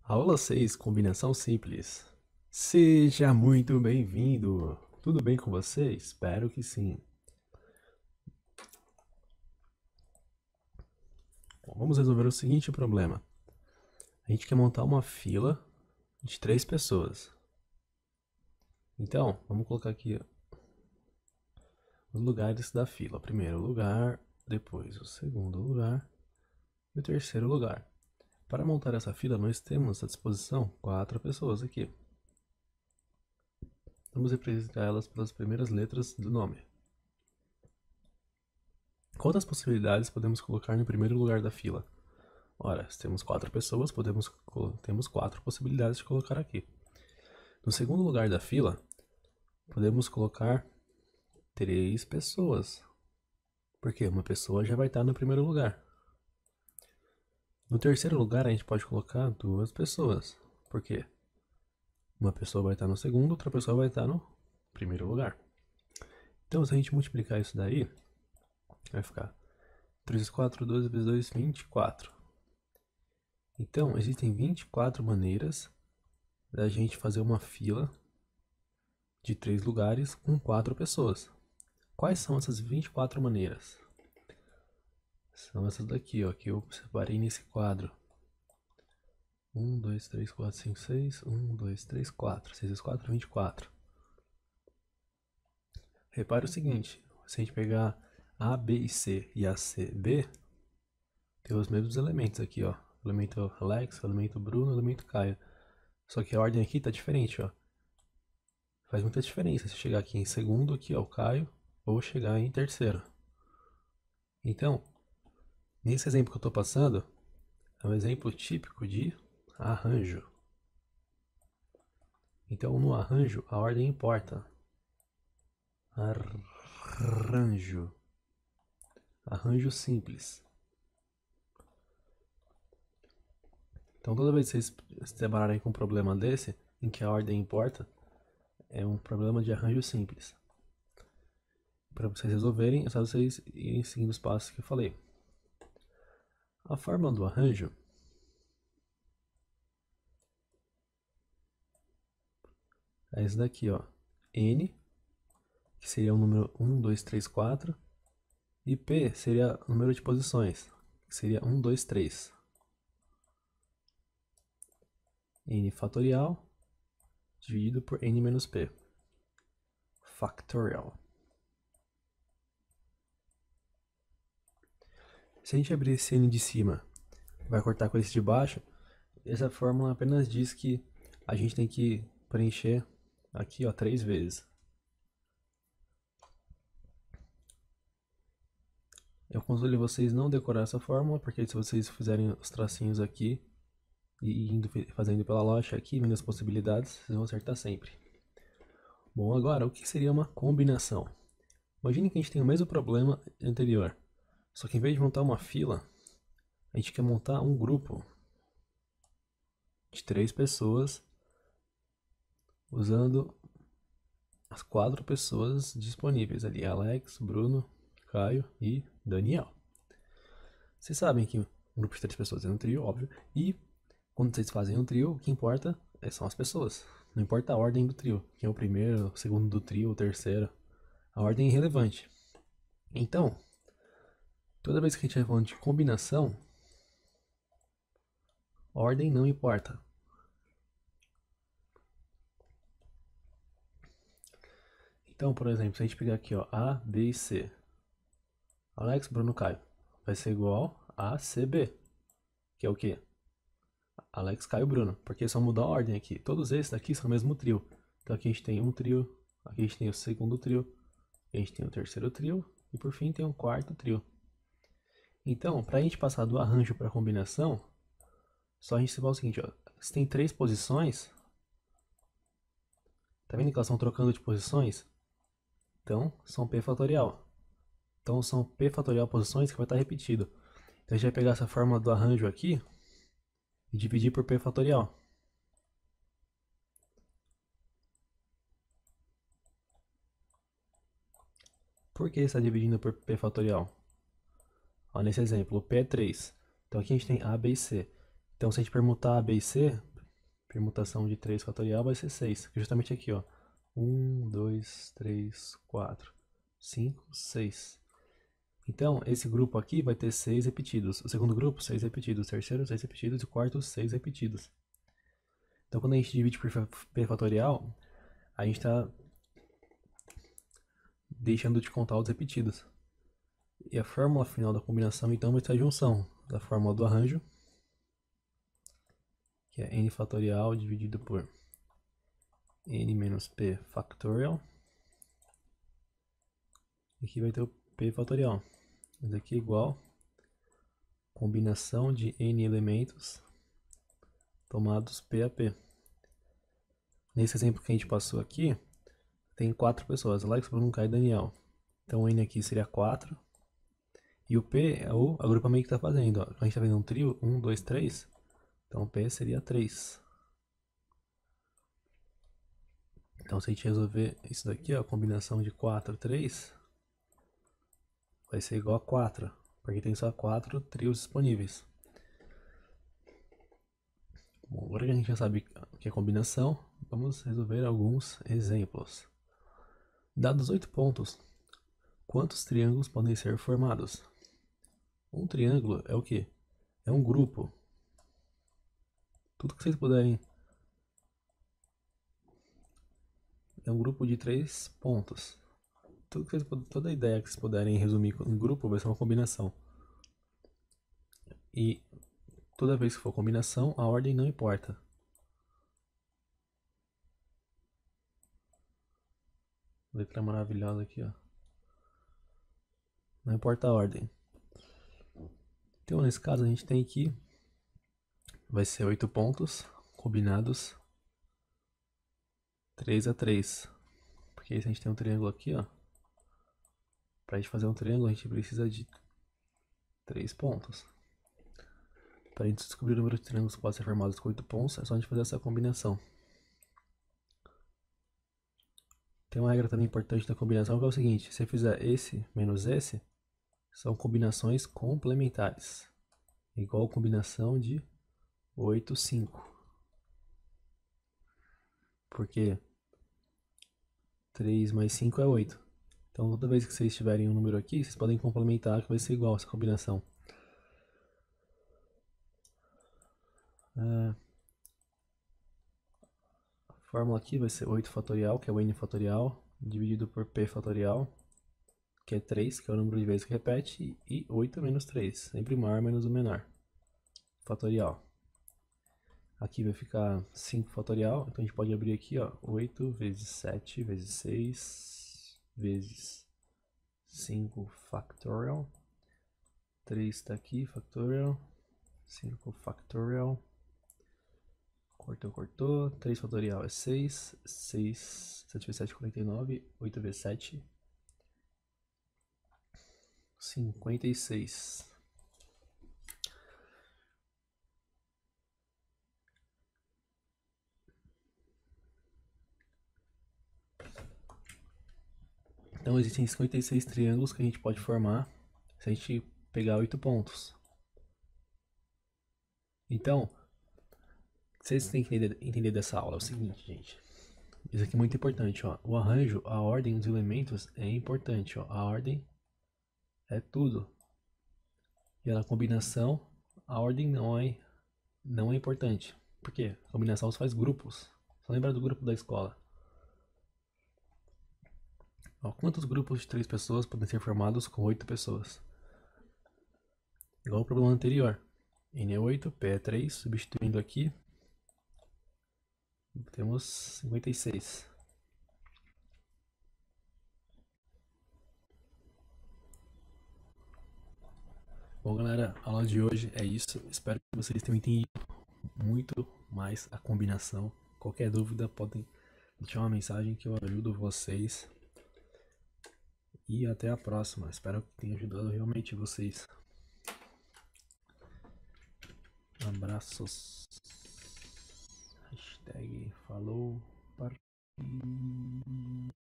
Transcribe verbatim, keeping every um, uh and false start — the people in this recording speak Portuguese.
Aula seis, combinação simples. Seja muito bem-vindo. Tudo bem com você? Espero que sim. Bom, vamos resolver o seguinte problema. A gente quer montar uma fila de três pessoas. Então, vamos colocar aqui os lugares da fila. O primeiro lugar, depois o segundo lugar e o terceiro lugar. Para montar essa fila, nós temos à disposição quatro pessoas aqui. Vamos representar elas pelas primeiras letras do nome. Quantas possibilidades podemos colocar no primeiro lugar da fila? Ora, se temos quatro pessoas, podemos, temos quatro possibilidades de colocar aqui. No segundo lugar da fila, podemos colocar três pessoas. Porque uma pessoa já vai estar no primeiro lugar. No terceiro lugar, a gente pode colocar duas pessoas. Por quê? Uma pessoa vai estar no segundo, outra pessoa vai estar no primeiro lugar. Então, se a gente multiplicar isso daí, vai ficar três vezes quatro, doze vezes dois, vinte e quatro. Então, existem vinte e quatro maneiras da gente fazer uma fila de três lugares com quatro pessoas. Quais são essas vinte e quatro maneiras? São essas daqui, ó, que eu separei nesse quadro. um, dois, três, quatro, cinco, seis. um, dois, três, quatro. seis vezes quatro, vinte e quatro. Repare o seguinte, se a gente pegar A, B e C e A, C, B, tem os mesmos elementos aqui, ó. Elemento Alex, elemento Bruno, elemento Caio. Só que a ordem aqui tá diferente, ó. Faz muita diferença se chegar aqui em segundo, aqui ó, o Caio, ou chegar em terceiro. Então, nesse exemplo que eu estou passando, é um exemplo típico de arranjo. Então, no arranjo, a ordem importa. Arranjo. Arranjo simples. Então, toda vez que vocês se depararem com um problema desse, em que a ordem importa, é um problema de arranjo simples. Para vocês resolverem, é só vocês irem seguindo os passos que eu falei. A fórmula do arranjo é esse daqui, ó. N, que seria o número um, dois, três, quatro. E P seria o número de posições, que seria um, dois, três. N fatorial dividido por N menos P. Factorial. Se a gente abrir esse N de cima, vai cortar com esse de baixo, essa fórmula apenas diz que a gente tem que preencher aqui, ó, três vezes. Eu aconselho vocês não decorar essa fórmula, porque se vocês fizerem os tracinhos aqui e indo, fazendo pela lógica aqui, menos possibilidades, vocês vão acertar sempre. Bom, agora, o que seria uma combinação? Imagine que a gente tem o mesmo problema anterior, só que em vez de montar uma fila, a gente quer montar um grupo de três pessoas, usando as quatro pessoas disponíveis ali, Alex, Bruno, Caio e Daniel. Vocês sabem que um grupo de três pessoas é um trio, óbvio, e quando vocês fazem um trio, o que importa são as pessoas. Não importa a ordem do trio, quem é o primeiro, o segundo do trio, o terceiro. A ordem é irrelevante. Então, toda vez que a gente vai falando de combinação, ordem não importa. Então, por exemplo, se a gente pegar aqui, ó, A, B e C, Alex, Bruno, Caio, vai ser igual a C, B, que é o quê? Alex, Caio, Bruno, porque só mudou a ordem aqui. Todos esses daqui são o mesmo trio. Então aqui a gente tem um trio, aqui a gente tem o segundo trio, aqui a gente tem o terceiro trio e por fim tem um quarto trio. Então, para a gente passar do arranjo para a combinação, só a gente se fala o seguinte, ó, se tem três posições, tá vendo que elas estão trocando de posições? Então, são P fatorial. Então, são P fatorial posições que vai estar repetido. Então, a gente vai pegar essa fórmula do arranjo aqui e dividir por P fatorial. Por que está dividindo por P fatorial? Ó, nesse exemplo, o P é três. Então aqui a gente tem A, B e C. Então se a gente permutar A, B e C, permutação de três fatorial vai ser seis, que é justamente aqui, ó. um, dois, três, quatro, cinco, seis. Então, esse grupo aqui vai ter seis repetidos. O segundo grupo, seis repetidos. O terceiro, seis repetidos. E o quarto, seis repetidos. Então, quando a gente divide por p fatorial, a gente está deixando de contar os repetidos. E a fórmula final da combinação, então, vai ser a junção da fórmula do arranjo, que é n fatorial dividido por n menos p factorial. E aqui vai ter o p fatorial. Isso aqui é igual combinação de n elementos tomados p a p. Nesse exemplo que a gente passou aqui, tem quatro pessoas, Alex, Bruno, Caio e Daniel. Então o n aqui seria quatro. E o p é o agrupamento que está fazendo. Ó. A gente está vendo um trio, um, dois, três. Então o p seria três. Então se a gente resolver isso daqui, ó, a combinação de quatro, três, vai ser igual a quatro. Porque tem só quatro trios disponíveis. Bom, agora que a gente já sabe o que é combinação, vamos resolver alguns exemplos. Dados oito pontos, quantos triângulos podem ser formados? Um triângulo é o quê? É um grupo. Tudo que vocês puderem. É um grupo de três pontos. Tudo que vocês, toda ideia que vocês puderem resumir em grupo vai ser uma combinação. E toda vez que for combinação, a ordem não importa. Letra maravilhosa aqui, ó. Não importa a ordem. Então, nesse caso, a gente tem aqui, vai ser oito pontos combinados três a três. Porque se a gente tem um triângulo aqui, ó. Para a gente fazer um triângulo, a gente precisa de três pontos. Para a gente descobrir o número de triângulos que podem ser formados com oito pontos, é só a gente fazer essa combinação. Tem uma regra também importante da combinação que é o seguinte: se eu fizer esse menos esse, são combinações complementares. Igual combinação de oito, cinco. Porque três mais cinco é oito. Então toda vez que vocês tiverem um número aqui, vocês podem complementar que vai ser igual essa combinação. Ah, a fórmula aqui vai ser oito fatorial, que é o n fatorial, dividido por p fatorial, que é três, que é o número de vezes que repete, e oito menos três, sempre o maior menos o menor, fatorial. Aqui vai ficar cinco fatorial, então a gente pode abrir aqui, ó, oito vezes sete vezes seis vezes cinco factorial. três está aqui, factorial. cinco factorial. Cortou, cortou. três fatorial é seis. seis, sete vezes sete, quarenta e nove. oito vezes sete, cinquenta e seis. Então existem cinquenta e seis triângulos que a gente pode formar se a gente pegar oito pontos. Então, vocês têm que entender, entender dessa aula é o seguinte, gente. Isso aqui é muito importante, ó. O arranjo, a ordem dos elementos é importante, ó. A ordem é tudo. E na combinação, a ordem não é, não é importante. Por quê? A combinação você faz grupos. Só lembra do grupo da escola. Ó, quantos grupos de três pessoas podem ser formados com oito pessoas? Igual o problema anterior. N é oito, P é três, substituindo aqui, temos cinquenta e seis. Bom, galera, a aula de hoje é isso. Espero que vocês tenham entendido muito mais a combinação. Qualquer dúvida, podem deixar uma mensagem que eu ajudo vocês. E até a próxima. Espero que tenha ajudado realmente vocês. Abraços. Hashtag falou. Partiu.